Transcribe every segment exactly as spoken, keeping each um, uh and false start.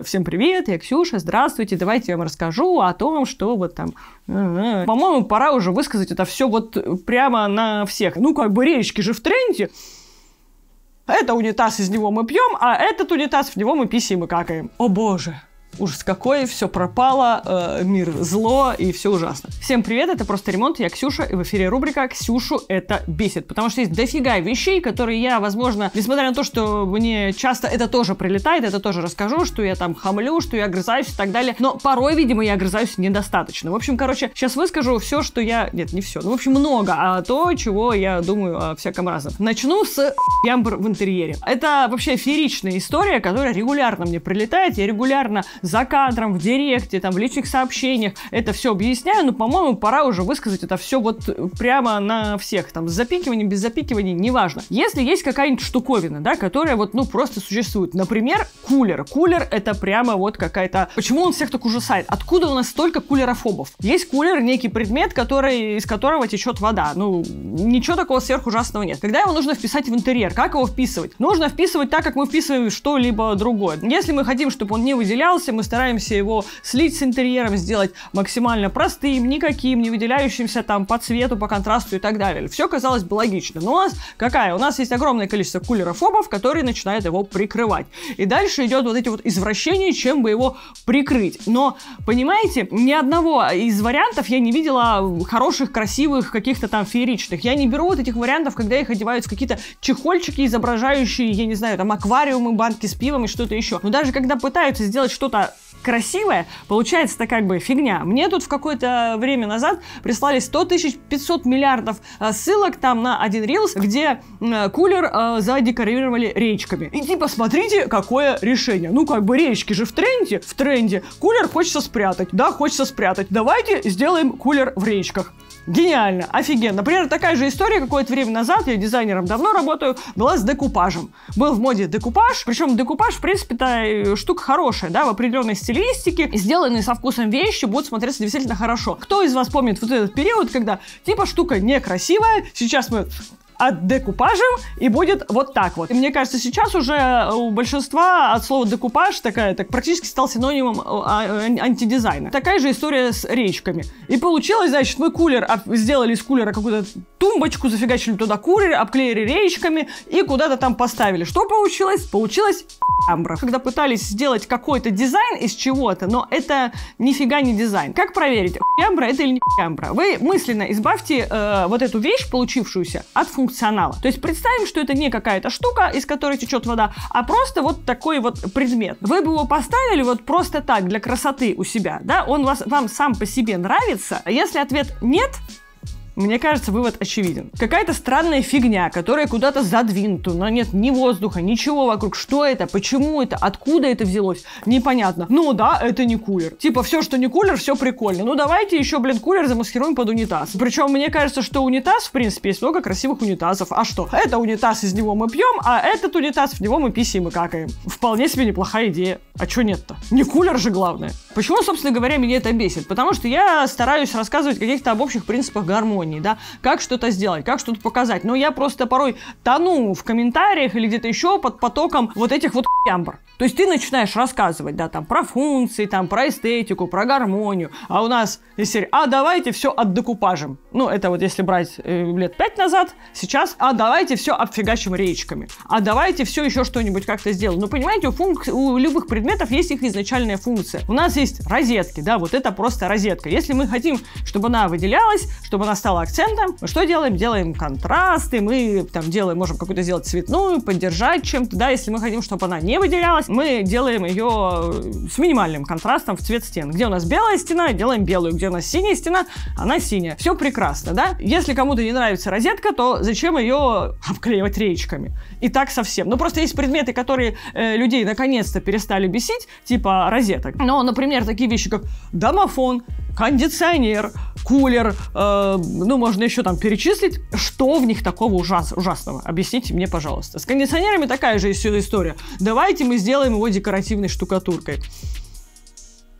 Всем привет, я Ксюша, здравствуйте, давайте я вам расскажу о том, что вот там... По-моему, пора уже высказать это все вот прямо на всех. Ну, как бы речки же в тренде. Это унитаз, из него мы пьем, а этот унитаз, в него мы писаем и какаем. О боже! Ужас какой, все пропало, э, мир зло и все ужасно. Всем привет, это «Просто ремонт», я Ксюша, и в эфире рубрика «Ксюшу это бесит», потому что есть дофига вещей, которые я, возможно, несмотря на то, что мне часто это тоже прилетает, это тоже расскажу, что я там хамлю, что я огрызаюсь и так далее, но порой, видимо, я огрызаюсь недостаточно. В общем, короче, сейчас выскажу все, что я... Нет, не все, ну, в общем, много, а то, чего я думаю о всяком разном. Начну с ямбр в интерьере. Это вообще фееричная история, которая регулярно мне прилетает, я регулярно за кадром, в директе, там, в личных сообщениях это все объясняю, но, по-моему, пора уже высказать это все вот прямо на всех, там, с запикиванием, без запикивания, неважно. Если есть какая-нибудь штуковина, да, которая вот, ну, просто существует, например, кулер. Кулер — это прямо вот какая-то... Почему он всех так ужасает? Откуда у нас столько кулерофобов? Есть кулер, некий предмет, который... из которого течет вода. Ну, ничего такого сверхужасного нет. Когда его нужно вписать в интерьер? Как его вписывать? Нужно вписывать так, как мы вписываем что-либо другое. Если мы хотим, чтобы он не выделялся, мы стараемся его слить с интерьером, сделать максимально простым, никаким, не выделяющимся там по цвету, по контрасту и так далее. Все казалось бы логично. Но у нас какая? У нас есть огромное количество кулерофобов, которые начинают его прикрывать. И дальше идет вот эти вот извращения, чем бы его прикрыть. Но, понимаете, ни одного из вариантов я не видела хороших, красивых, каких-то там фееричных. Я не беру вот этих вариантов, когда их одевают в какие-то чехольчики, изображающие, я не знаю, там аквариумы, банки с пивом и что-то еще. Но даже когда пытаются сделать что-то красивая, получается-то как бы фигня. Мне тут в какое-то время назад прислали сто тысяч пятьсот миллиардов э, ссылок там на один рилс, где э, кулер э, задекорировали речками. И типа, смотрите, какое решение. Ну, как бы речки же в тренде, в тренде. Кулер хочется спрятать. Да, хочется спрятать. Давайте сделаем кулер в речках. Гениально, офигенно. Например, такая же история какое-то время назад, я дизайнером давно работаю, была с декупажем. Был в моде декупаж, причем декупаж, в принципе-то, штука хорошая, да, в определенной стилистике, сделанные со вкусом вещи будут смотреться действительно хорошо. Кто из вас помнит вот этот период, когда, типа, штука некрасивая, сейчас мы... отдекупажем, и будет вот так вот. И мне кажется, сейчас уже у большинства от слова декупаж такая, так практически стал синонимом антидизайна. Такая же история с речками. И получилось, значит, мы кулер, сделали из кулера какую-то тумбочку, зафигачили туда кулер, обклеили речками и куда-то там поставили. Что получилось? Получилось ямбра. Когда пытались сделать какой-то дизайн из чего-то, но это нифига не дизайн. Как проверить, ямбра это или не ямбра? Вы мысленно избавьте э, вот эту вещь, получившуюся, от функции функционала. То есть представим, что это не какая-то штука, из которой течет вода, а просто вот такой вот предмет. Вы бы его поставили вот просто так, для красоты у себя, да? Он вас, вам сам по себе нравится? А если ответ нет, мне кажется, вывод очевиден. Какая-то странная фигня, которая куда-то задвинута, но нет ни воздуха, ничего вокруг. Что это? Почему это? Откуда это взялось? Непонятно. Ну да, это не кулер. Типа все, что не кулер, все прикольно. Ну давайте еще, блин, кулер замаскируем под унитаз. Причем мне кажется, что унитаз, в принципе, есть много красивых унитазов. А что? Это унитаз, из него мы пьем, а этот унитаз, в него мы писаем и какаем. Вполне себе неплохая идея. А что нет-то? Не кулер же главное. Почему, собственно говоря, меня это бесит? Потому что я стараюсь рассказывать о каких-то об общих принципах гармонии. Да, как что-то сделать, как что-то показать. Но я просто порой тону в комментариях или где-то еще под потоком вот этих вот ямбр. То есть ты начинаешь рассказывать, да, там, про функции, там, про эстетику, про гармонию, а у нас из серии, а давайте все отдекупажим. Ну, это вот если брать э, лет пять назад, сейчас, а давайте все обфигачим речками, а давайте все еще что-нибудь как-то сделаем. Ну, понимаете, у, функ... у любых предметов есть их изначальная функция. У нас есть розетки, да, вот это просто розетка. Если мы хотим, чтобы она выделялась, чтобы она стала акцентом, мы что делаем? Делаем контрасты, мы там делаем, можем какую-то сделать цветную, поддержать чем-то, да, если мы хотим, чтобы она не выделялась, мы делаем ее с минимальным контрастом в цвет стен. Где у нас белая стена, делаем белую, где у нас синяя стена, она синяя. Все прекрасно, да? Если кому-то не нравится розетка, то зачем ее обклеивать речками? И так совсем. Ну, просто есть предметы, которые э, людей наконец-то перестали бесить, типа розеток. Но, например, такие вещи, как домофон, кондиционер, кулер, э, ну, можно еще там перечислить, что в них такого ужас, ужасного. Объясните мне, пожалуйста. С кондиционерами такая же история. Давайте мы сделаем его декоративной штукатуркой.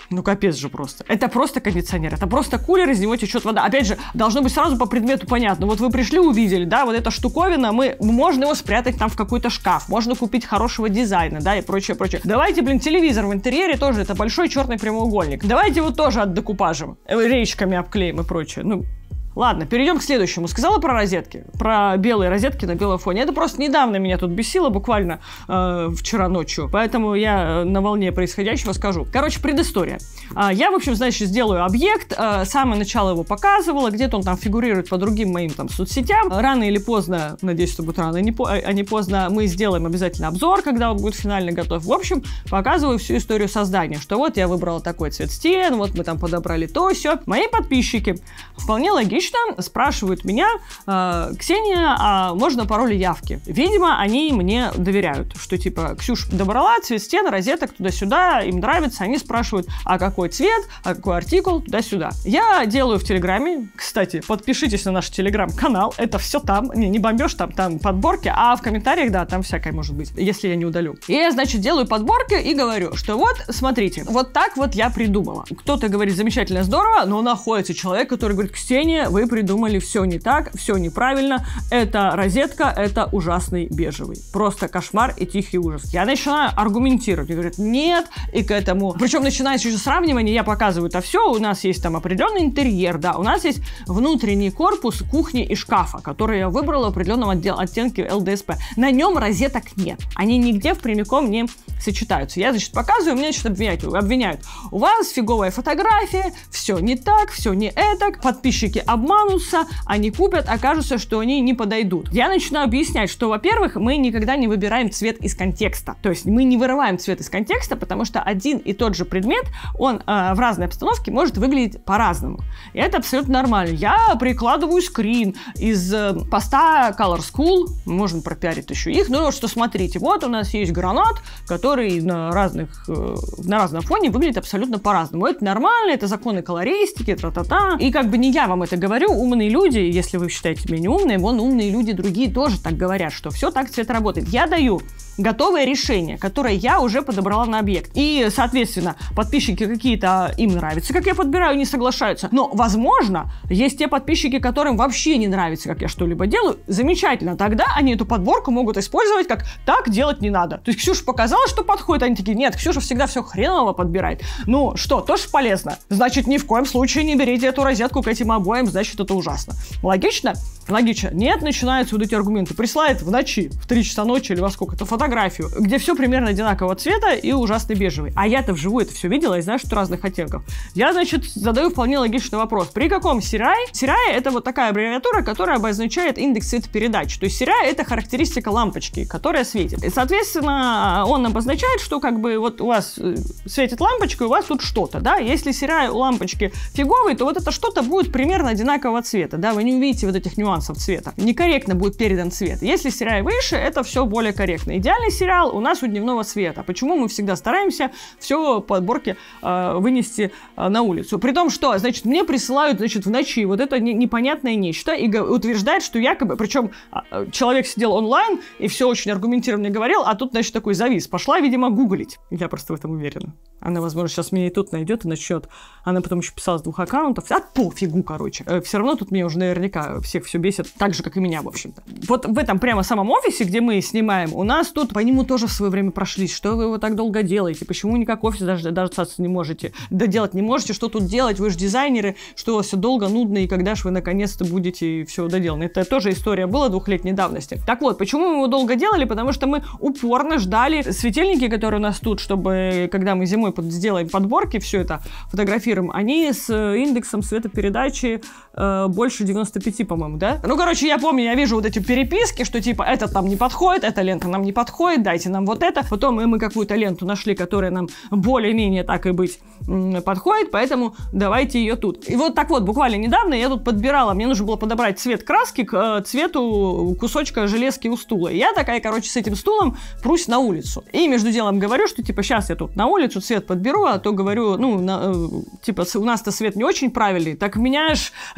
Ну, капец же просто. Это просто кондиционер, это просто кулер, из него течет вода. Опять же, должно быть сразу по предмету понятно. Вот вы пришли, увидели, да, вот эта штуковина, мы, можно его спрятать там в какой-то шкаф, можно купить хорошего дизайна, да, и прочее, прочее. Давайте, блин, телевизор в интерьере тоже, это большой черный прямоугольник. Давайте его тоже отдекупажем, речками обклеим и прочее. Ну, ладно, перейдем к следующему. Сказала про розетки, про белые розетки на белом фоне. Это просто недавно меня тут бесило, буквально э, вчера ночью. Поэтому я на волне происходящего скажу. Короче, предыстория. Э, я, в общем, значит, сделаю объект. Э, самое начало его показывала. Где-то он там фигурирует по другим моим там соцсетям. Рано или поздно, надеюсь, что будет рано, а не поздно, мы сделаем обязательно обзор, когда он будет финально готов. В общем, показываю всю историю создания. Что вот я выбрала такой цвет стен, вот мы там подобрали то, сё. Мои подписчики вполне логично спрашивают меня: э, Ксения, а можно пароли явки? Видимо, они мне доверяют, что типа Ксюш добрала цвет стен, розеток туда-сюда, им нравится, они спрашивают, а какой цвет, а какой артикул, туда-сюда. Я делаю в Телеграме, кстати, подпишитесь на наш Телеграм-канал, это все там, не, не бомбеж, там, там подборки, а в комментариях, да, там всякое может быть, если я не удалю. И я, значит, делаю подборки и говорю, что вот, смотрите, вот так вот я придумала. Кто-то говорит, замечательно, здорово, но находится человек, который говорит: Ксения, вы придумали все не так, все неправильно, это розетка, это ужасный бежевый. Просто кошмар и тихий ужас. Я начинаю аргументировать, и говорят, нет, и к этому... Причем начинается еще сравнивание, я показываю это все, у нас есть там определенный интерьер, да, у нас есть внутренний корпус кухни и шкафа, который я выбрала в определенном оттенке эл дэ эс пэ. На нем розеток нет, они нигде впрямиком не сочетаются. Я, значит, показываю, меня, значит, обвиняют, обвиняют. У вас фиговая фотография, все не так, все не этак, подписчики обманутся, они купят, окажется, что они не подойдут. Я начинаю объяснять, что, во-первых, мы никогда не выбираем цвет из контекста. То есть мы не вырываем цвет из контекста, потому что один и тот же предмет, он э, в разной обстановке может выглядеть по-разному. И это абсолютно нормально. Я прикладываю скрин из э, поста Color School, можно пропиарить еще их, ну вот что, смотрите, вот у нас есть гранат, который на разных, э, на разном фоне выглядит абсолютно по-разному. Это нормально, это законы колористики, тра-та-та. И как бы не я вам это говорю, умные люди, если вы считаете меня неумной, вон умные люди другие тоже так говорят, что все так цвет работает. Я даю готовое решение, которое я уже подобрала на объект. И, соответственно, подписчики какие-то, им нравится, как я подбираю, не соглашаются. Но, возможно, есть те подписчики, которым вообще не нравится, как я что-либо делаю. Замечательно. Тогда они эту подборку могут использовать как «так делать не надо». То есть Ксюша показала, что подходит, они такие: нет, Ксюша всегда все хреново подбирает. Ну, что, тоже полезно. Значит, ни в коем случае не берите эту розетку к этим обоям, значит, это ужасно. Логично? Логично. Нет, начинаются вот эти аргументы. Присылает в ночи, в три часа ночи или во сколько-то фотографию, где все примерно одинакового цвета и ужасный бежевый. А я-то вживую это все видела и знаю, что разных оттенков. Я, значит, задаю вполне логичный вопрос. При каком сирай? Сирай — это вот такая аббревиатура, которая обозначает индекс цветопередачи. То есть сирай — это характеристика лампочки, которая светит. И, соответственно, он обозначает, что как бы вот у вас светит лампочка, и у вас тут что-то, да? Если сирай у лампочки фиговый, то вот это что-то будет примерно одинакового цвета, да? Вы не увидите вот этих нюансов цвета. Некорректно будет передан цвет. Если сирай выше, это все более корректно. Идеальный сериал у нас у дневного света. Почему мы всегда стараемся все подборки э, вынести э, на улицу? При том, что, значит, мне присылают, значит, в ночи вот это не, непонятное нечто и утверждает, что якобы, причем э, человек сидел онлайн и все очень аргументированно говорил, а тут, значит, такой завис. Пошла, видимо, гуглить. Я просто в этом уверена. Она, возможно, сейчас меня и тут найдет и начнет. Она потом еще писала с двух аккаунтов. А пофигу, короче. Э, все равно тут меня уже наверняка всех все бесит, так же, как и меня, в общем-то. Вот в этом прямо самом офисе, где мы снимаем, у нас тут по нему тоже в свое время прошлись. Что вы его так долго делаете? Почему никак офис даже дождаться не можете? Да делать не можете? Что тут делать? Вы же дизайнеры. Что у вас все долго, нудно, и когда же вы наконец-то будете все доделаны? Это тоже история была двухлетней давности. Так вот, почему мы его долго делали? Потому что мы упорно ждали светильники, которые у нас тут, чтобы, когда мы зимой под, сделаем подборки, все это фотографируем, они с индексом светопередачи э, больше девяносто пять, по-моему, да? Ну, короче, я помню, я вижу вот эти переписки, что типа это нам не подходит, эта лента нам не подходит, дайте нам вот это. Потом мы какую-то ленту нашли, которая нам более-менее, так и быть, подходит, поэтому давайте ее тут. И вот так вот, буквально недавно я тут подбирала, мне нужно было подобрать цвет краски к э, цвету кусочка железки у стула. И я такая, короче, с этим стулом прусь на улицу. И между делом говорю, что типа сейчас я тут на улицу цвет подберу, а то говорю, ну, на, э, типа у нас-то свет не очень правильный, так меня ж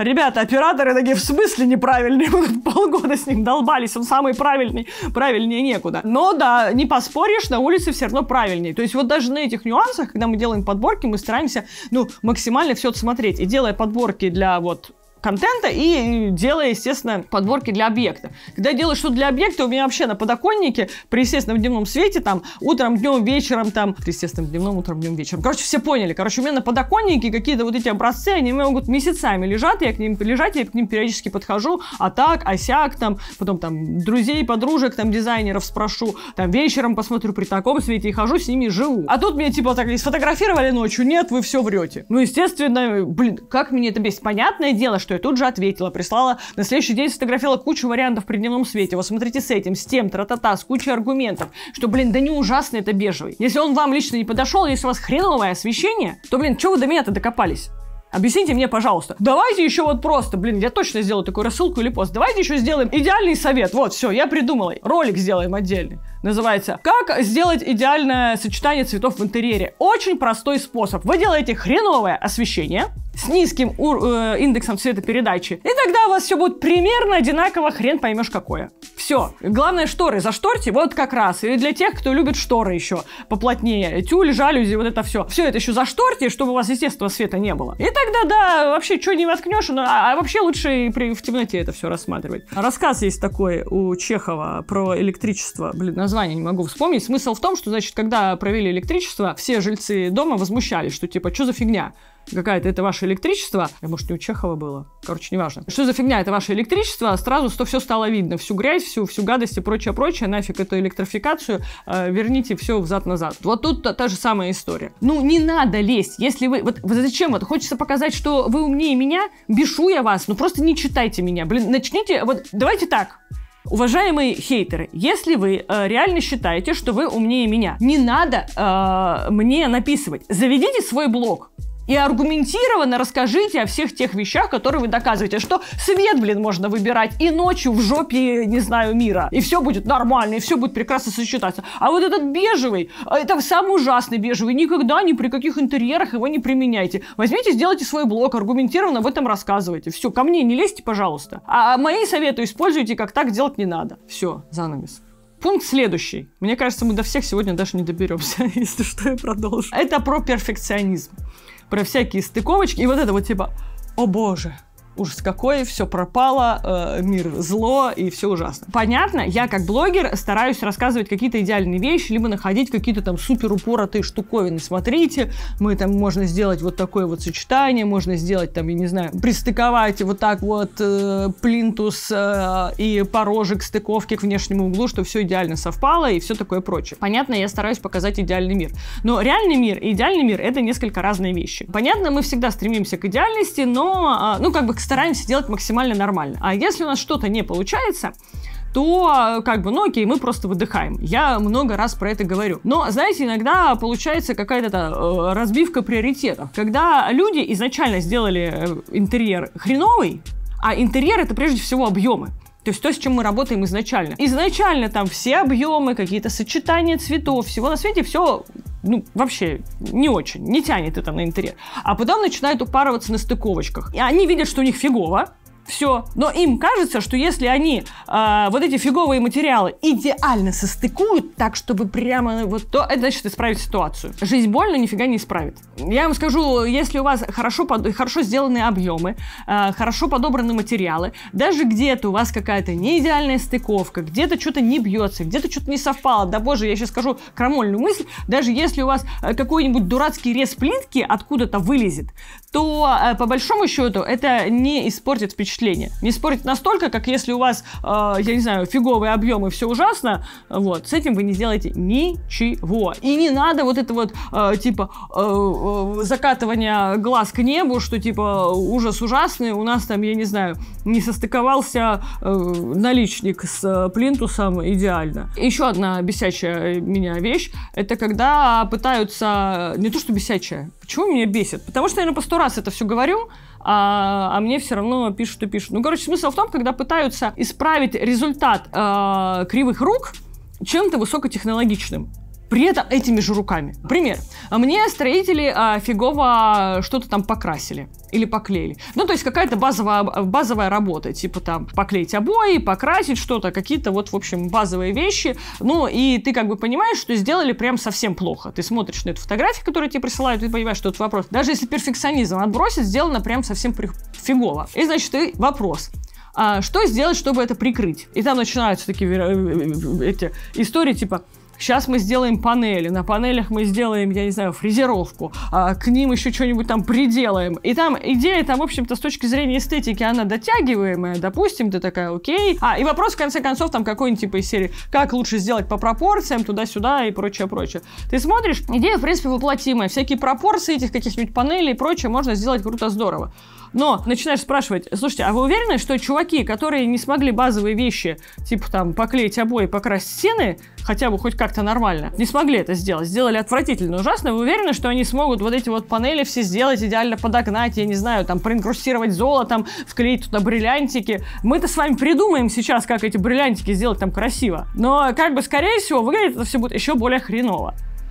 Ребята, операторы такие, в смысле неправильный? Мы тут полгода с ним долбались, он самый правильный, правильнее некуда. Но да, не поспоришь, на улице все равно правильнее. То есть вот даже на этих нюансах, когда мы делаем подборки, мы стараемся, ну, максимально все отсмотреть. И делая подборки для вот контента и делая, естественно, подборки для объекта. Когда я делаю что-то для объекта, у меня вообще на подоконнике при естественном дневном свете, там, утром, днем, вечером, там, при естественном дневном, утром, днем, вечером. Короче, все поняли. Короче, у меня на подоконнике какие-то вот эти образцы, они могут месяцами лежать, я к ним лежать, я к ним периодически подхожу, а так, а сяк, там, потом там друзей, подружек, там, дизайнеров спрошу, там, вечером посмотрю при таком свете и хожу с ними, живу. А тут меня, типа, так сфотографировали ночью, нет, вы все врете. Ну, естественно, блин, как мне это бесит. Понятное дело, что я тут же ответила, прислала, на следующий день сфотографировала кучу вариантов при дневном свете. Вот смотрите с этим, с тем, тра-та-та, с кучей аргументов, что, блин, да не ужасно это бежевый. Если он вам лично не подошел, если у вас хреновое освещение, то, блин, что вы до меня-то докопались? Объясните мне, пожалуйста. Давайте еще вот просто, блин, я точно сделаю такую рассылку или пост. Давайте еще сделаем идеальный совет. Вот, все, я придумала. Ролик сделаем отдельный. Называется «Как сделать идеальное сочетание цветов в интерьере». Очень простой способ. Вы делаете хреновое освещение с низким э, индексом цветопередачи, и тогда у вас все будет примерно одинаково, хрен поймешь какое. Все. Главное, шторы зашторьте, вот как раз. И для тех, кто любит шторы еще поплотнее. Тюль, жалюзи, вот это все. Все это еще зашторьте, чтобы у вас естественного света не было. И тогда, да, вообще, что не воткнешь, ну, а, а вообще лучше и при, в темноте это все рассматривать. Рассказ есть такой у Чехова про электричество. Блин, название не могу вспомнить. Смысл в том, что, значит, когда провели электричество, все жильцы дома возмущались, что типа, что за фигня? Какая-то это ваше электричество, а может, не у Чехова было, короче, неважно. Что за фигня, это ваше электричество, сразу что все стало видно, всю грязь, всю, всю гадость и прочее, прочее, нафиг эту электрификацию, э, верните все взад-назад. Вот тут та, та же самая история. Ну, не надо лезть, если вы, вот, вот зачем, вот, хочется показать, что вы умнее меня, бешу я вас, ну, просто не читайте меня, блин, начните, вот, давайте так. Уважаемые хейтеры, если вы э, реально считаете, что вы умнее меня, не надо э, мне написывать, заведите свой блог. И аргументированно расскажите о всех тех вещах, которые вы доказываете, что свет, блин, можно выбирать и ночью в жопе, не знаю, мира. И все будет нормально, и все будет прекрасно сочетаться. А вот этот бежевый, это самый ужасный бежевый, никогда ни при каких интерьерах его не применяйте. Возьмите, сделайте свой блог, аргументированно об этом рассказывайте. Все, ко мне не лезьте, пожалуйста. А мои советы используйте, как так делать не надо. Все, занавес. Пункт следующий. Мне кажется, мы до всех сегодня даже не доберемся, если что, я продолжу. Это про перфекционизм. Про всякие стыковочки. И вот это вот типа, о боже, ужас какой, все пропало, э, мир зло и все ужасно. Понятно, я как блогер стараюсь рассказывать какие-то идеальные вещи, либо находить какие-то там супер упоротые штуковины. Смотрите, мы там можно сделать вот такое вот сочетание, можно сделать там, я не знаю, пристыковать вот так вот э, плинтус э, и порожек стыковки к внешнему углу, чтобы все идеально совпало и все такое прочее. Понятно, я стараюсь показать идеальный мир. Но реальный мир и идеальный мир — это несколько разные вещи. Понятно, мы всегда стремимся к идеальности, но, э, ну, как бы, стараемся делать максимально нормально. А если у нас что-то не получается, то как бы, ну окей, мы просто выдыхаем. Я много раз про это говорю. Но, знаете, иногда получается какая-то э, разбивка приоритетов. Когда люди изначально сделали э, интерьер хреновый, а интерьер — это прежде всего объемы. То есть то, с чем мы работаем изначально. Изначально там все объемы, какие-то сочетания цветов, всего на свете, все, ну, вообще не очень, не тянет это на интерьер. А потом начинают упарываться на стыковочках. И они видят, что у них фигово. Все. Но им кажется, что если они э, вот эти фиговые материалы идеально состыкуют, так, чтобы прямо вот то, это значит исправить ситуацию. Жизнь больно нифига не исправит. Я вам скажу, если у вас хорошо, под, хорошо сделанные объемы, э, хорошо подобраны материалы, даже где-то у вас какая-то не идеальная стыковка, где-то что-то не бьется, где-то что-то не совпало, да боже, я сейчас скажу крамольную мысль, даже если у вас какой-нибудь дурацкий рез плитки откуда-то вылезет, то э, по большому счету это не испортит впечатление. Не спорить настолько, как если у вас, э, я не знаю, фиговые объемы, все ужасно, вот, с этим вы не сделаете ничего. И не надо вот это вот, э, типа, э, э, закатывание глаз к небу, что, типа, ужас ужасный, у нас там, я не знаю, не состыковался э, наличник с э, плинтусом идеально. Еще одна бесячая меня вещь, это когда пытаются, не то что бесячая, почему меня бесит? Потому что я, наверное, по сто раз это все говорю, А, а мне все равно пишут и пишут. Ну, короче, смысл в том, когда пытаются исправить результат э, кривых рук чем-то высокотехнологичным. При этом этими же руками. Пример. Мне строители а, фигово что-то там покрасили или поклеили. Ну, то есть какая-то базовая, базовая работа, типа там поклеить обои, покрасить что-то, какие-то вот, в общем, базовые вещи. Ну, и ты как бы понимаешь, что сделали прям совсем плохо. Ты смотришь на эту фотографию, которую тебе присылают, и понимаешь, что это вопрос. Даже если перфекционизм отбросить, сделано прям совсем фигово. И, значит, и вопрос. А что сделать, чтобы это прикрыть? И там начинаются такие эти истории, типа... Сейчас мы сделаем панели, на панелях мы сделаем, я не знаю, фрезеровку, а к ним еще что-нибудь там приделаем. И там идея, там, в общем-то, с точки зрения эстетики, она дотягиваемая, допустим, ты такая, окей. А, и вопрос, в конце концов, там какой-нибудь типа из серии, как лучше сделать по пропорциям, туда-сюда и прочее-прочее. Ты смотришь, идея, в принципе, воплотимая. Всякие пропорции этих каких-нибудь панелей и прочее можно сделать круто-здорово. Но начинаешь спрашивать, слушайте, а вы уверены, что чуваки, которые не смогли базовые вещи, типа там поклеить обои, покрасить стены, хотя бы хоть как-то нормально, не смогли это сделать, сделали отвратительно, ужасно, вы уверены, что они смогут вот эти вот панели все сделать, идеально подогнать, я не знаю, там проинкрустировать золотом, вклеить туда бриллиантики? Мы-то с вами придумаем сейчас, как эти бриллиантики сделать там красиво, но как бы, скорее всего, выглядит это все будет еще более хреново.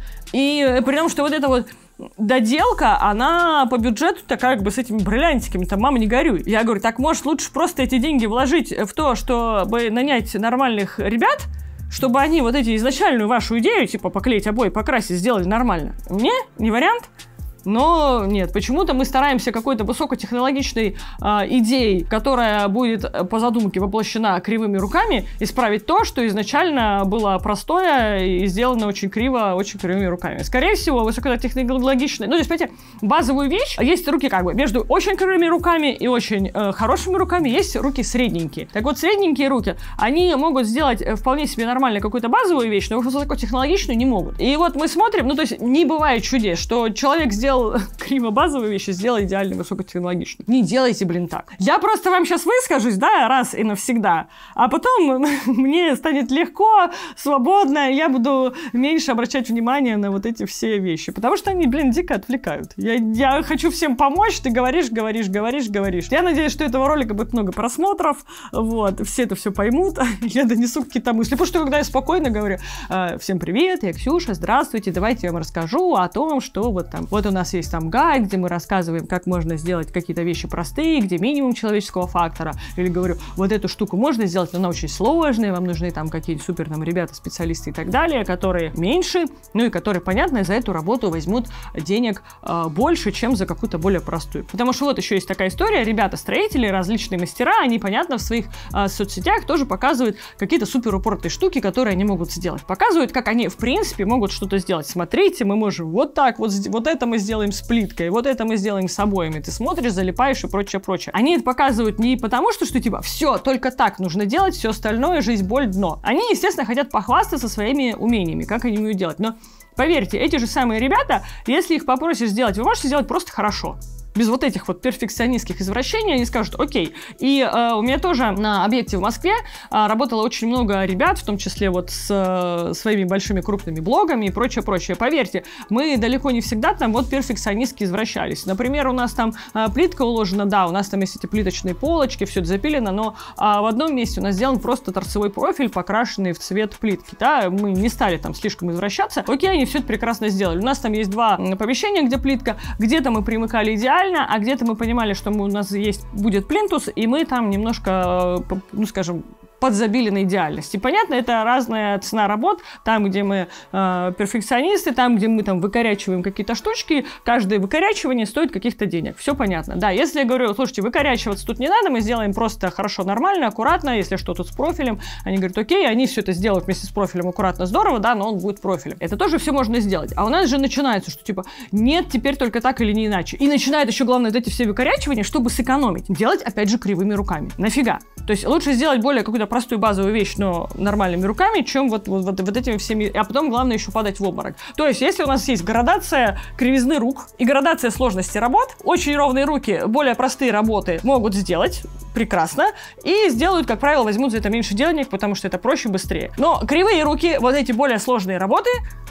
И при том, что вот это вот доделка, она по бюджету-то как бы с этими бриллиантиками, там, мама, не горюй. Я говорю, так может лучше просто эти деньги вложить в то, чтобы нанять нормальных ребят, чтобы они вот эти изначальную вашу идею, типа поклеить обои, покрасить, сделали нормально. Не, не вариант. Но нет, почему-то мы стараемся какой-то высокотехнологичной э, идеей, которая будет по задумке воплощена кривыми руками, исправить то, что изначально было простое и сделано очень криво, очень кривыми руками. Скорее всего, высокотехнологичной, ну, то есть, понимаете, базовую вещь, есть руки как бы между очень кривыми руками и очень э, хорошими руками, есть руки средненькие. Так вот, средненькие руки, они могут сделать вполне себе нормально какую-то базовую вещь, но высокотехнологичную не могут. И вот мы смотрим, ну, то есть, не бывает чудес, что человек сделал криво базовые вещи, сделай идеально высокотехнологично. Не делайте, блин, так. Я просто вам сейчас выскажусь, да, раз и навсегда, а потом мне станет легко, свободно, я буду меньше обращать внимание на вот эти все вещи, потому что они, блин, дико отвлекают. Я, я хочу всем помочь, ты говоришь, говоришь, говоришь, говоришь. Я надеюсь, что этого ролика будет много просмотров, вот, все это все поймут, я донесу какие-то мысли, потому что когда я спокойно говорю, всем привет, я Ксюша, здравствуйте, давайте я вам расскажу о том, что вот там, вот у нас есть там гайд, где мы рассказываем, как можно сделать какие-то вещи простые, где минимум человеческого фактора. Или говорю, вот эту штуку можно сделать, но она очень сложная, вам нужны там какие-то супер там ребята, специалисты и так далее, которые меньше, ну и которые, понятно, за эту работу возьмут денег э, больше, чем за какую-то более простую. Потому что вот еще есть такая история, ребята-строители, различные мастера, они, понятно, в своих э, соцсетях тоже показывают какие-то супер упоротые штуки, которые они могут сделать. Показывают, как они, в принципе, могут что-то сделать. Смотрите, мы можем вот так, вот, вот это мы сделаем с плиткой, вот это мы сделаем с обоями. Ты смотришь, залипаешь и прочее, прочее. Они это показывают не потому, что, что типа, все, только так нужно делать, все остальное, жизнь, боль, дно. Они, естественно, хотят похвастаться своими умениями, как они умеют делать. Но поверьте, эти же самые ребята, если их попросишь сделать, вы можете сделать просто хорошо. Без вот этих вот перфекционистских извращений они скажут окей. И э, у меня тоже на объекте в Москве э, работало очень много ребят, в том числе вот с э, своими большими крупными блогами и прочее, прочее. Поверьте, мы далеко не всегда там вот перфекционистски извращались. Например, у нас там э, плитка уложена, да, у нас там есть эти плиточные полочки, все это запилено, но э, в одном месте у нас сделан просто торцевой профиль, покрашенный в цвет плитки, да, мы не стали там слишком извращаться. Окей, они все это прекрасно сделали. У нас там есть два помещения, где плитка, где-то мы примыкали идеально, а где-то мы понимали, что мы, у нас есть, будет плинтус, и мы там немножко, ну, скажем, подзабили на идеальность. И понятно, это разная цена работ. Там, где мы э, перфекционисты, там, где мы там выкорячиваем какие-то штучки, каждое выкорячивание стоит каких-то денег. Все понятно. Да, если я говорю, слушайте, выкорячиваться тут не надо, мы сделаем просто хорошо, нормально, аккуратно, если что, тут с профилем. Они говорят, окей, они все это сделают вместе с профилем аккуратно, здорово, да, но он будет профилем. Это тоже все можно сделать. А у нас же начинается, что типа, нет, теперь только так или не иначе. И начинает еще, главное, вот эти все выкорячивания, чтобы сэкономить. Делать, опять же, кривыми руками. Нафига? То есть лучше сделать более какую-то простую базовую вещь, но нормальными руками, чем вот, вот, вот, вот этими всеми, а потом главное еще падать в обморок. То есть, если у нас есть градация кривизны рук и градация сложности работ, очень ровные руки, более простые работы могут сделать прекрасно и сделают, как правило, возьмут за это меньше денег, потому что это проще, быстрее. Но кривые руки, вот эти более сложные работы,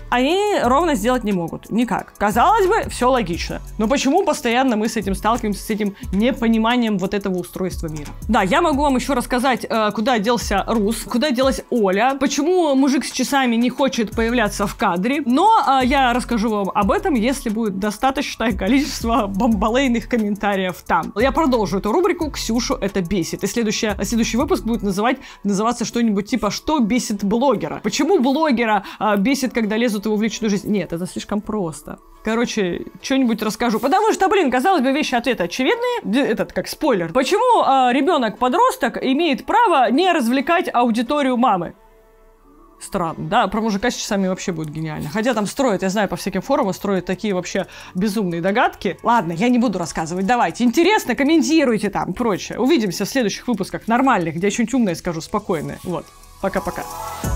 они ровно сделать не могут. Никак. Казалось бы, все логично. Но почему постоянно мы с этим сталкиваемся, с этим непониманием вот этого устройства мира? Да, я могу вам еще рассказать, куда делся Рус, куда делась Оля, почему мужик с часами не хочет появляться в кадре. Но я расскажу вам об этом, если будет достаточное количество бомбалейных комментариев там. Я продолжу эту рубрику «Ксюшу это бесит». И следующий, следующий выпуск будет называть, называться что-нибудь типа «Что бесит блогера?». Почему блогера а, бесит, когда лезут его в личную жизнь? Нет, это слишком просто. Короче, что-нибудь расскажу. Потому что, блин, казалось бы, вещи ответа очевидные. Этот, как спойлер. Почему а, ребенок-подросток имеет право не развлекать аудиторию мамы? Странно, да? Про мужика с часами вообще будет гениально. Хотя там строят, я знаю, по всяким форумам строят такие вообще безумные догадки. Ладно, я не буду рассказывать, давайте. Интересно, комментируйте там, прочее. Увидимся в следующих выпусках нормальных, где я что-нибудь умное скажу, спокойное. Вот, пока-пока.